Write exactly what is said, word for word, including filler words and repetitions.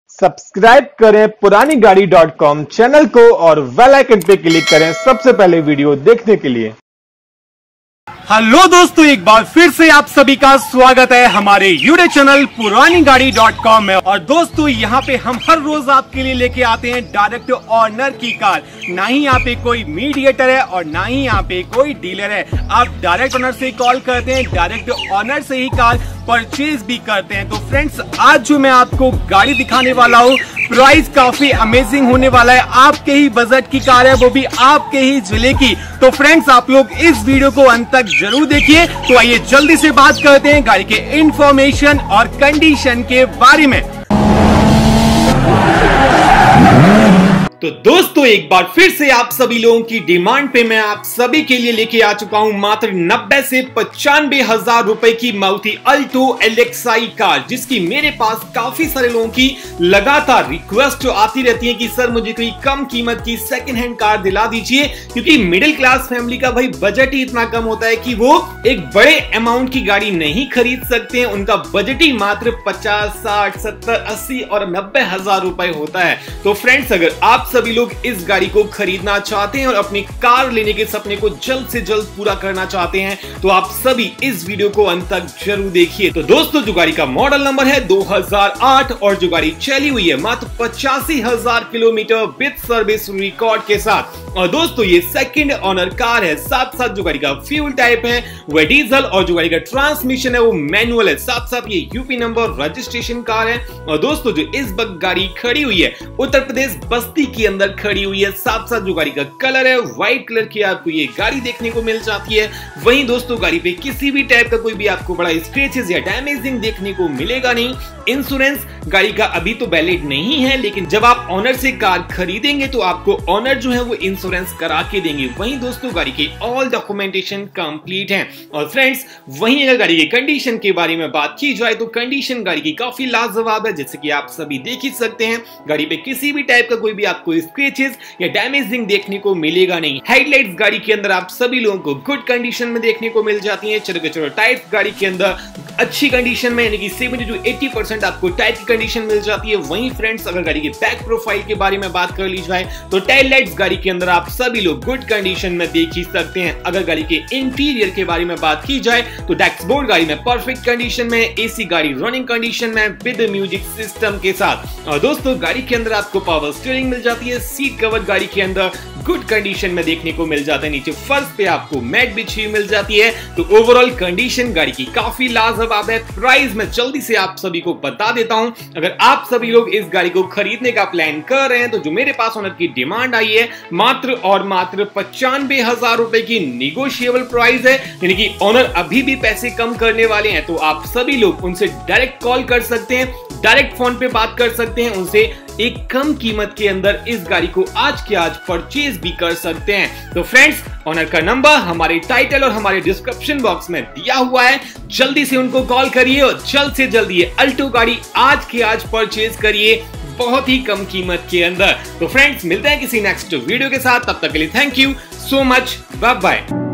Subscribe करें पुरानी गाड़ी डॉट कॉम चैनल को और बेल आइकन पे क्लिक करें सबसे पहले वीडियो देखने के लिए। हेलो दोस्तों, एक बार फिर से आप सभी का स्वागत है हमारे यूट्यूब चैनल पुरानी गाड़ी डॉट कॉम में। और दोस्तों, यहाँ पे हम हर रोज आपके लिए लेके आते हैं डायरेक्ट ऑनर की कार। ना ही यहाँ पे कोई मीडिएटर है और ना ही यहाँ पे कोई डीलर है। आप डायरेक्ट ऑनर से कॉल करते हैं, डायरेक्ट ऑनर से ही कार परचेज भी करते हैं। तो फ्रेंड्स, आज जो मैं आपको गाड़ी दिखाने वाला हूँ, प्राइस काफी अमेजिंग होने वाला है। आपके ही बजट की कार है, वो भी आपके ही जिले की। तो फ्रेंड्स, आप लोग इस वीडियो को अंत तक जरूर देखिए। तो आइए जल्दी से बात करते हैं गाड़ी के इंफॉर्मेशन और कंडीशन के बारे में। तो दोस्तों, एक बार फिर से आप सभी लोगों की डिमांड पे मैं आप सभी के लिए लेके आ चुका हूं मात्र नब्बे से पचानवे हजार रुपए की मारुति अल्टो एलेक्साई कार, जिसकी मेरे पास काफी सारे लोगों की लगातार रिक्वेस्ट आती रहती है कि सर मुझे कोई कम कीमत की सेकंड हैंड कार दिला दीजिए, क्योंकि मिडिल क्लास फैमिली का भाई बजट ही इतना कम होता है कि वो एक बड़े अमाउंट की गाड़ी नहीं खरीद सकते हैं। उनका बजट ही मात्र पचास, साठ, सत्तर, अस्सी और नब्बे हजार रुपए होता है। तो फ्रेंड्स, अगर आप सभी लोग इस गाड़ी को खरीदना चाहते हैं और अपनी कार लेने के सपने को जल्द से जल्द पूरा करना चाहते हैं, तो आप सभी इस वीडियो को अंत तक जरूर देखिए। तो दोस्तों, जो गाड़ी का मॉडल नंबर है दो हज़ार आठ और जो गाड़ी चली हुई है मात्र पचासी हजार किलोमीटर विद सर्विस रिकॉर्ड के साथ। और दोस्तों, ये सेकंड ओनर कार है। साथ साथ जो गाड़ी का फ्यूल टाइप है वह डीजल और जो गाड़ी का ट्रांसमिशन है वो मैनुअल है। साथ साथ ये यूपी नंबर रजिस्ट्रेशन कार है। और दोस्तों, जो इस वक्त गाड़ी खड़ी हुई है उत्तर प्रदेश बस्ती के अंदर खड़ी हुई है। साथ साथ जो गाड़ी का कलर है व्हाइट कलर की आपको ये गाड़ी देखने को मिल जाती है। वहीं दोस्तों, गाड़ी पे किसी भी टाइप का कोई भी आपको बड़ा स्क्रैचेस या डैमेजिंग देखने को मिलेगा नहीं। इंश्योरेंस गाड़ी का अभी तो वैलिड नहीं है, लेकिन जब आप ऑनर से कार खरीदेंगे तो आपको ऑनर जो है वो इंश्योरेंस करा के देंगे। वहीं दोस्तों, गाड़ी की ऑल डॉक्यूमेंटेशन कंप्लीट है। और फ्रेंड्स, वहीं अगर गाड़ी की कंडीशन के बारे में बात की जाए तो कंडीशन गाड़ी की काफी लाजवाब है, जैसे कि आप सभी देख ही सकते हैं। गाड़ी पे किसी भी टाइप का कोई भी आपको स्क्रैचेस या डैमेजिंग देखने को मिलेगा नहीं। हेडलाइट्स गाड़ी के अंदर आप सभी लोगों को गुड कंडीशन में देखने को मिल जाती है। चलो चलो टायर गाड़ी के अंदर अच्छी कंडीशन में, यानी कि सेवेंटी टू एटी परसेंट आपको टायर की कंडीशन मिल जाती है। वहीं फ्रेंड्स, अगर गाड़ी के बैक प्रोफाइल के बारे में बात कर ली जाए तो टेल लाइट्स गाड़ी के अंदर आप सभी लोग गुड कंडीशन में देख ही सकते हैं। अगर गाड़ी के इंटीरियर के बारे में बात की जाए तो डैशबोर्ड गाड़ी में परफेक्ट कंडीशन में, एसी गाड़ी रनिंग कंडीशन में विद म्यूजिक सिस्टम के साथ। और दोस्तों, गाड़ी के अंदर आपको पावर स्टीयरिंग मिल जाती है। सीट कवर गाड़ी के अंदर गुड कंडीशन में देखने को मिल जाता है। नीचे फर्श पे आपको मैट बिछी मिल जाती है। तो ओवरऑल कंडीशन गाड़ी की काफी लाजवाब है। प्राइस में जल्दी से आप सभी को बता देता हूं। अगर आप सभी लोग इस गाड़ी को खरीदने का प्लान कर रहे हैं तो जो मेरे पास ऑनर की डिमांड आई है मात्र और मात्र पचानवे हजार रुपए की निगोशिएबल प्राइस है, यानी कि ऑनर अभी भी पैसे कम करने वाले हैं। तो आप सभी लोग उनसे डायरेक्ट कॉल कर सकते हैं, डायरेक्ट फोन पे बात कर सकते हैं उनसे। एक कम कीमत के अंदर इस गाड़ी को आज के आज परचेज भी कर सकते हैं। तो फ्रेंड्स, ऑनर का नंबर हमारे टाइटल और हमारे डिस्क्रिप्शन बॉक्स में दिया हुआ है। जल्दी से उनको कॉल करिए और जल्द से जल्द ये अल्टो गाड़ी आज के आज परचेज करिए बहुत ही कम कीमत के अंदर। तो फ्रेंड्स, मिलते हैं किसी नेक्स्ट वीडियो के साथ। तब तक के लिए thank you so much, bye bye.